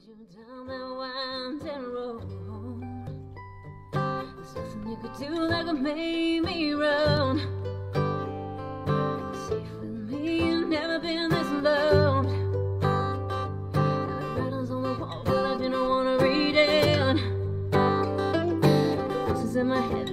you down that winding road. There's nothing you could do that could make me run. Safe with me, you've never been this loved. And the writings on the wall, but I didn't want to read it. The voices in my head